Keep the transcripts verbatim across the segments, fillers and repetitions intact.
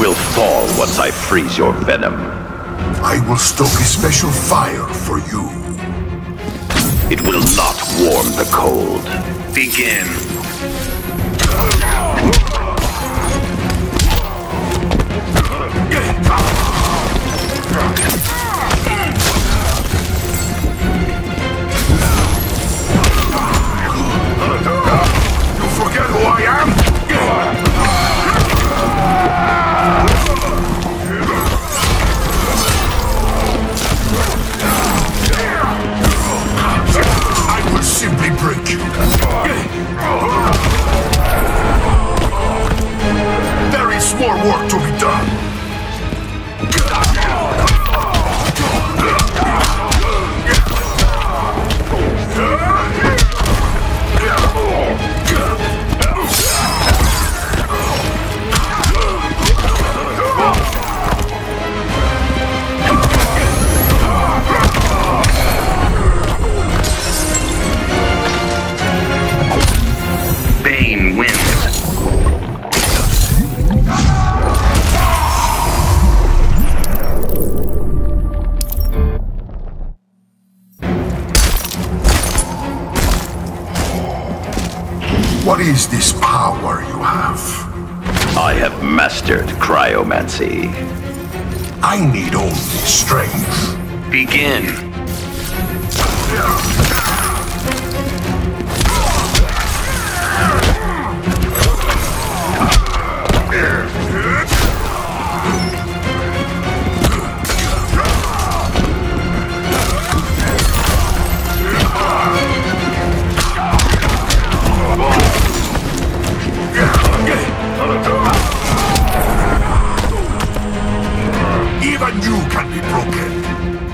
will fall once I freeze your venom. I will stoke a special fire for you. It will not warm the cold. Begin. You forget who I am? I will simply break you. There is more work to be done. Bane wins. What is this power you have? I have mastered cryomancy. I need only strength. Begin. Even you can be broken.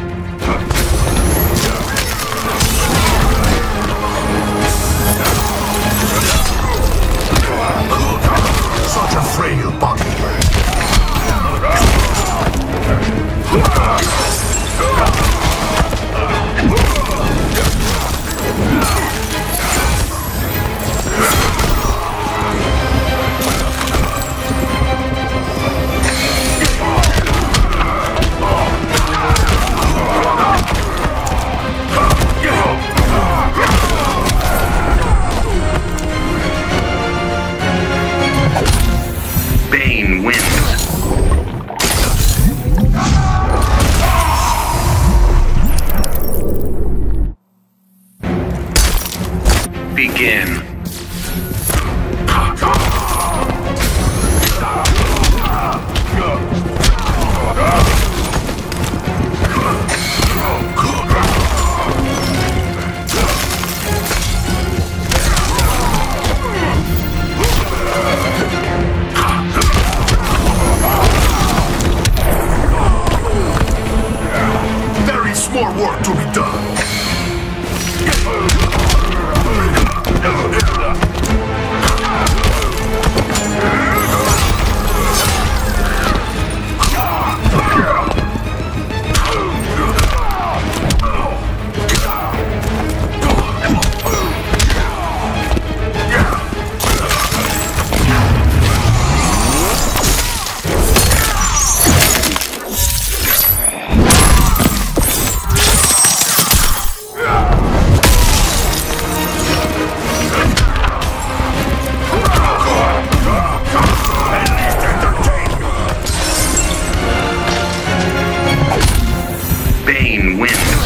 Such a frail body. Bane wins. Begin. There is more work to be done. Bane wins.